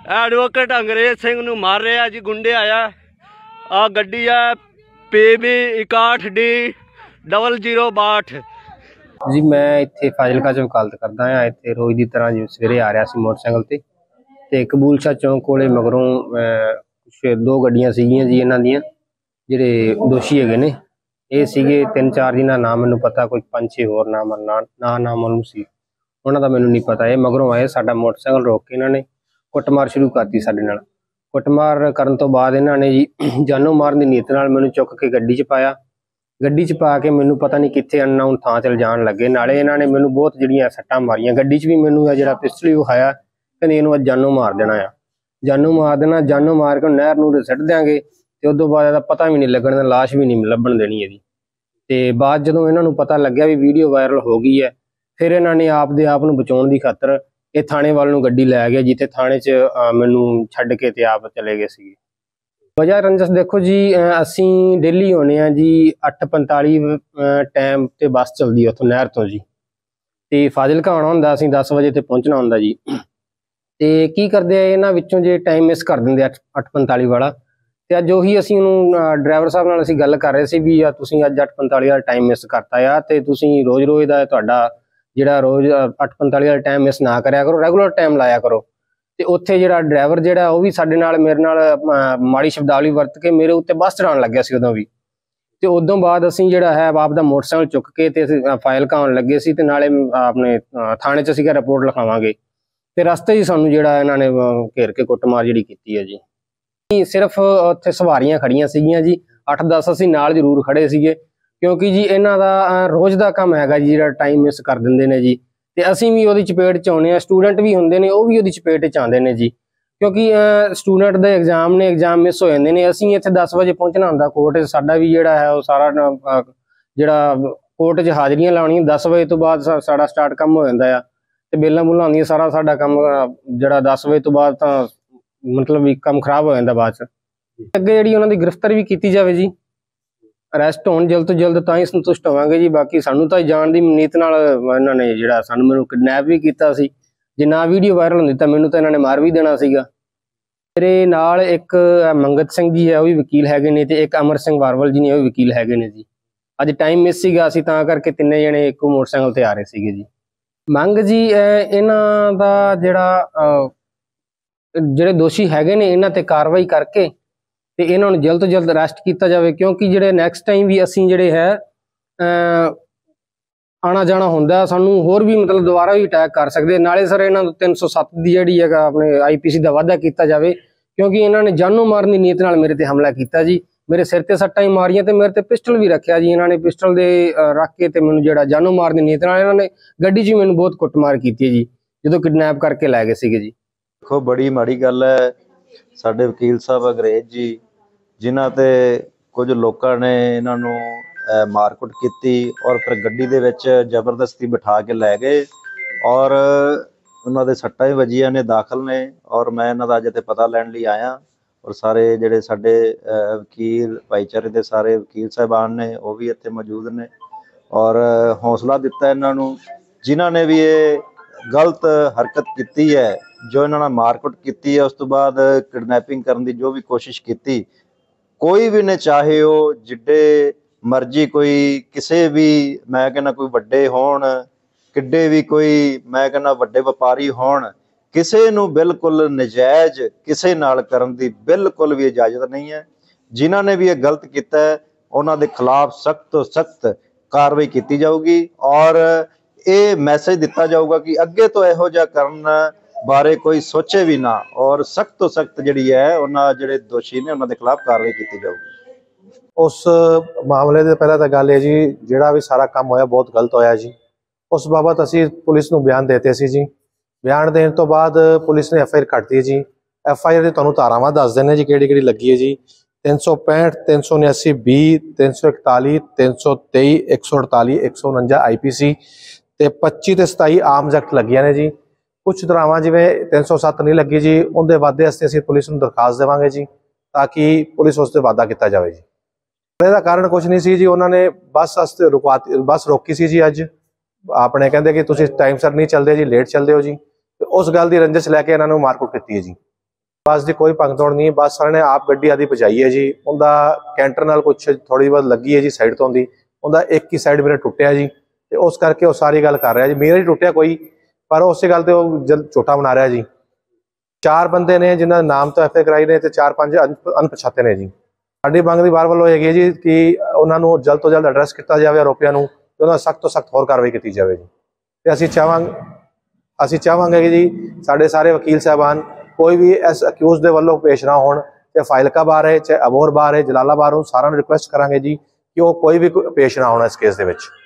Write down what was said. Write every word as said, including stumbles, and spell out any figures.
Advocate अंग्रेज सिंह नूं मार रहा जी, गुंडे आया। आ गड्डी है पी बी इकाठ डी डबल जीरो बाठ जी। मैं इत्थे फाजिलका च वकालत करदा हाँ। इत्थे रोज़ की तरह जी सवेरे आ रहा सी मोटरसाइकिल ते ते कबूल शाह चौंक कोले मगरों कुछ दो गड्डियां सीगियां जी, इन्हां दियां जिहड़े दोषी हैगे ने ये सीगे तीन चार, जिन्हां नाम मैनूं पता, कोई पंज छे होर नाम ना ना नाम मालूम सी, उन्हां दा मैनूं नहीं पता। ये मगरों आए, साडा मोटरसाइकिल रोक के इन्हां ने कुੱਟਮਾਰ शुरू करती साडे नाल। कुੱਟਮਾਰ करन तो बाद इन्हां ने जी जानो मारन दी नीयत नाल मैनूं चुक के गड्डी च पाया। गड्डी च पा के मैनूं पता नहीं कित्थे अननाउन थां ते लिजाण लगे। नाले इन्हां ने मैनूं बहुत जिहड़ियां सट्टां मारियां। गड्डी च भी मैनूं जिहड़ा पिस्टल भी विखाया, कहंदे इहनूं अज जानों मार देना आ, जानों मार देना। जानों मार के नहर नूर सिੱਟ देंगे ते उस तों बाद इहदा पता भी नहीं लगण, लाश भी नहीं लभण देनी इहदी। ते बाद जदों इन्हां नूं पता लग्या भी वीडियो वायरल हो गई है, फिर इन्हां ने आप दे आप नूं बचाउण दी खातर ये थाणे वाल नूं गड्डी लै गया, जिथे थाणे च मैनूं छड्ड के ते आप चले गए सी। वजह रंजस देखो जी, असीं डेली होने आ जी अठ पंताली टाइम ते बस चलदी है उत्थों नहर तो जी, ते फाजिलका आउणा हुंदा असीं दस बजे ते पहुंचना हुंदा जी। ते की करदे आ इन्हां विचों जे टाइम मिस कर दिंदे अठ पंताली वाला। ते अज उही असीं उहनूं ड्राइवर साहब नाल असीं गल कर रहे सी भी तुसीं अज अठ पंताली वाला टाइम मिस करता आ, ते तुसीं रोज़ रोज़ दा तुहाडा जिहड़ा रोज़ अठ पंताली वाला टाइम मिस ना करिया करो, रेगूलर टाइम लाया करो। ते उत्थे जिहड़ा ड्राइवर जिहड़ा वो भी साडे नाल मेरे नाल माड़ी शब्दावली वरत के मेरे उत्ते बस चढ़ाउण लग्या सी उदों भी। ते उदों बाद असीं जिहड़ा है आप दा मोटरसाइकिल चुक के ते फाजिलका आउण लगे सी, ते नाले अपने थाणे च असीं रिपोर्ट लिखावांगे। ते रस्ते च सानूं जिहड़ा इन्हां ने घेर के कुੱਟਮਾਰ जिहड़ी कीती है जी। सिर्फ उत्थे सवारियां खड़ियां सीगियां जी, अठ दस असीं नाल जरूर खड़े सीगे, क्योंकि जी इन्हां दा रोज़ दा काम हैगा जी, जिहड़ा टाइम मिस कर दिंदे ने जी। ते असीं भी उहदी चपेट च आउणे आ, स्टूडेंट भी हुंदे ने, वो भी उहदी चपेट च आउंदे ने जी, क्योंकि स्टूडेंट दे एग्जाम ने, एग्जाम मिस हो जांदे ने। असीं इत्थे दस बजे पहुंचना हुंदा कोर्ट, साडा भी जिहड़ा है वो सारा जिहड़ा कोर्ट च हाजरियां लाउणियां दस बजे तो बाद साडा स्टार्ट कम हो जांदा आ, ते बेलां बूलां हुंदियां, सारा साडा कम जिहड़ा दस बजे तो बाद तां मतलब भी कम खराब हो जांदा बाद च। अगे जिहड़ी उहनां दी गिरफ्तारी भी कीती जावे जी, अरैसट होण जल्द तो जल्द तां ही संतुष्ट होवांगे जी। बाकी सानूं तां जाण दी नीयत नाल इन्हां ने जिहड़ा सानूं मैनूं किडनैप भी कीता सी, जे ना वीडियो वायरल हुंदी तां मैनूं तां इन्हां ने मार भी देना सीगा। मेरे नाल एक मंगत सिंह जी है, वो भी वकील हैगे ने, ते एक अमर सिंह वारवल जी ने, वो भी वकील हैगे ने जी। अज टाइम मिस सीगा, असीं तां करके तिन्ने जणे इक्को मोटरसाइकिल ते आ रहे सीगे जी। मंग जी इन्हां दा जिहड़ा ਜਿਹੜੇ ਦੋਸ਼ੀ ਹੈਗੇ ਨੇ ਇਹਨਾਂ ਤੇ ਕਾਰਵਾਈ ਕਰਕੇ ਤੇ ਇਹਨਾਂ ਨੂੰ ਜਲਦ ਤੋਂ ਜਲਦ ਅਰੈਸਟ ਕੀਤਾ ਜਾਵੇ, ਕਿਉਂਕਿ ਜਿਹੜੇ ਨੈਕਸਟ ਟਾਈਮ ਵੀ ਅਸੀਂ ਜਿਹੜੇ ਹੈ ਆਣਾ ਜਾਣਾ ਹੁੰਦਾ, ਸਾਨੂੰ ਹੋਰ ਵੀ ਮਤਲਬ ਦੁਬਾਰਾ ਵੀ ਅਟੈਕ ਕਰ ਸਕਦੇ। ਨਾਲੇ ਸਰ ਇਹਨਾਂ ਨੂੰ ਤਿੰਨ ਸੌ ਸੱਤ ਦੀ ਜਿਹੜੀ ਹੈਗਾ ਆਪਣੇ ਆਈ ਪੀ ਸੀ ਦਾ ਵਾਅਦਾ ਕੀਤਾ ਜਾਵੇ, ਕਿਉਂਕਿ ਇਹਨਾਂ ਨੇ ਜਾਨੋਂ ਮਾਰਨ ਦੀ ਨੀਅਤ ਨਾਲ ਮੇਰੇ ਤੇ ਹਮਲਾ ਕੀਤਾ ਜੀ। ਮੇਰੇ ਸਿਰ ਤੇ ਸੱਟਾਂ ਹੀ ਮਾਰੀਆਂ ਤੇ ਮੇਰੇ ਤੇ ਪਿਸਟਲ ਵੀ ਰੱਖਿਆ ਜੀ। ਇਹਨਾਂ ਨੇ ਪਿਸਟਲ ਦੇ ਰੱਖ ਕੇ ਤੇ ਮੈਨੂੰ ਜਿਹੜਾ ਜਾਨੋਂ ਮਾਰਨ ਦੀ ਨੀਅਤ ਨਾਲ ਇਹਨਾਂ ਨੇ ਗੱਡੀ 'ਚ ਮੈਨੂੰ ਬਹੁਤ ਕੁੱਟਮਾਰ ਕੀਤੀ ਜੀ, ਜਦੋਂ ਕਿਡਨੈਪ ਕਰਕੇ ਲੈ ਗਏ ਸੀਗੇ ਜੀ। देखो बड़ी माड़ी गल है, साडे वकील साहब अंग्रेज जी जिन्हां ते कुछ लोगों ने इन्हां नूं मारकुट की और फिर गड्डी दे विच जबरदस्ती बिठा के लै गए, और उन्हां दे सट्टां भी वजियां ने, दाखल ने। और मैं इन्हां दा अज इत्थे पता लैण लई आया, और सारे जिहड़े साडे वकील भाईचारे दे सारे वकील साहिबान ने वो भी इत्थे मौजूद ने, और हौसला दिता इन्हां नूं जिन्हां ने भी ये गलत हरकत की है, जो इन्होंने मारकुट की है, उस तो बाद किडनैपिंग करने की जो भी कोशिश की। कोई भी ने चाहे वो जिड्डे मर्जी कोई किसी भी, मैं कहना कोई वड्डे होण, किड्डे भी कोई मैं कहना वड्डे व्यापारी होण, किसी नूं बिल्कुल नजायज़ किसी नाल करन दी बिल्कुल भी इजाजत नहीं है। जिन्हां ने भी ये गलत किया है उन्हां दे खिलाफ सख्त तो सख्त कार्रवाई की जाऊगी, और ये मैसेज दिता जाऊगा कि अगे तो इहो जिहा करन बारे कोई सोचे भी ना, और सख्त तो सख्त जिहड़ी है उन्हां जिहड़े दोषी ने उन्हां दे खिलाफ कार्रवाई की जाऊगी। उस मामले दे पहला तो गल है जी, जिहड़ा भी सारा काम होया बहुत गलत होया जी। उस बाबत असीं पुलिस नूं बयान देते सी जी। बयान देने तो बाद पुलिस ने एफ आई आर कटती जी। एफ आई आर दी तुहानूं धारावां दस दिंदे जी किहड़ी किहड़ी लगी है जी। तीन सौ पैंठ तीन सौ उन्यासी बी तीन सौ इकताली तीन सौ तेई एक सौ अड़ताली एक सौ उनंजा आई पी सी ते पच्ची ते सताई आर्म्स एक्ट लगियां ने जी। कुछ धारावां जिवें तीन सौ सत्त नहीं लगी जी, उनके वादे वास्ते असीं पुलिस नूं दरखास्त देवांगे जी, ताकि पुलिस उस ते वादा किया जाए जी। इसदा कारण कुछ नहीं सी जी, उन्होंने बस वास्ते रुकवाती, बस रोकी सी जी। अज अपने कहंदे कि तुसीं टाइम सर नहीं चलदे जी, लेट चलदे हो जी, उस गल दी रंजिश लैके इन्हां नूं मारकुट कीती है जी। ਬੱਸ ਦੀ ਕੋਈ ਭੰਨਤੋੜ ਨਹੀਂ, ਬੱਸ ਵਾਲੇ ਨੇ ਆਪ ਗੱਡੀ ਆਦੀ ਭਜਾਈ ਹੈ ਜੀ। ਉਹਦਾ ਕੈਂਟਰ ਨਾਲ ਕੁਛ ਥੋੜੀ ਬਹੁਤ ਲੱਗੀ ਹੈ ਜੀ ਸਾਈਡ ਤੋਂ ਦੀ, ਉਹਦਾ ਇੱਕ ਹੀ ਸਾਈਡ ਮੇਰੇ ਟੁੱਟਿਆ ਜੀ, ਤੇ ਉਸ ਕਰਕੇ ਉਹ ਸਾਰੀ ਗੱਲ ਕਰ ਰਿਹਾ ਜੀ। ਮੇਰਾ ਹੀ ਟੁੱਟਿਆ ਕੋਈ, ਪਰ ਉਸੇ ਗੱਲ ਤੇ ਉਹ ਜਲ ਝੂਠਾ ਬਣਾ ਰਿਹਾ ਜੀ। ਚਾਰ ਬੰਦੇ ਨੇ ਜਿਨ੍ਹਾਂ ਦੇ ਨਾਮ ਤੋਂ ਐਫ ਆਈ ਆਰ ਕਰਾਈ ਨੇ, ਤੇ ਚਾਰ ਪੰਜ ਅਣਪਛਾਤੇ ਨੇ ਜੀ। ਸਾਡੀ ਮੰਗ ਦੀ ਵਾਰ ਵੱਲੋਂ ਹੈਗੀ ਹੈ ਜੀ ਕਿ ਉਹਨਾਂ ਨੂੰ ਜਲਦ ਤੋਂ ਜਲਦ ਐਡਰੈਸ ਕੀਤਾ ਜਾਵੇ ਆਰੋਪੀਆਂ ਨੂੰ, ਤੇ ਉਹਨਾਂ ਸਖਤ ਤੋਂ ਸਖਤ ਹੋਰ ਕਾਰਵਾਈ ਕੀਤੀ ਜਾਵੇ ਜੀ। ਤੇ ਅਸੀਂ ਚਾਹਾਂਗੇ ਅਸੀਂ ਚਾਹਾਂਗੇ ਕਿ ਜੀ ਸਾਡੇ ਸਾਰੇ ਵਕੀਲ ਸਾਹਿਬਾਨ ਕੋਈ ਵੀ ਇਸ ਅਕਿਊਜ਼ ਦੇ ਵੱਲੋਂ ਪੇਸ਼ ਨਾ ਹੋਣ, ਚਾਹੇ ਫਾਜ਼ਿਲਕਾ ਬਾਰ ਹੈ, ਚਾਹੇ ਅਬੋਹਰ ਬਾਰ ਹੈ, ਜਲਾਲਾਬਾਦ, ਸਾਰਿਆਂ ਨੂੰ ਰਿਕੁਐਸਟ ਕਰਾਂਗੇ ਜੀ ਕਿ ਉਹ ਕੋਈ ਵੀ ਪੇਸ਼ ਨਾ ਹੋਣਾ ਇਸ ਕੇਸ ਦੇ ਵਿੱਚ।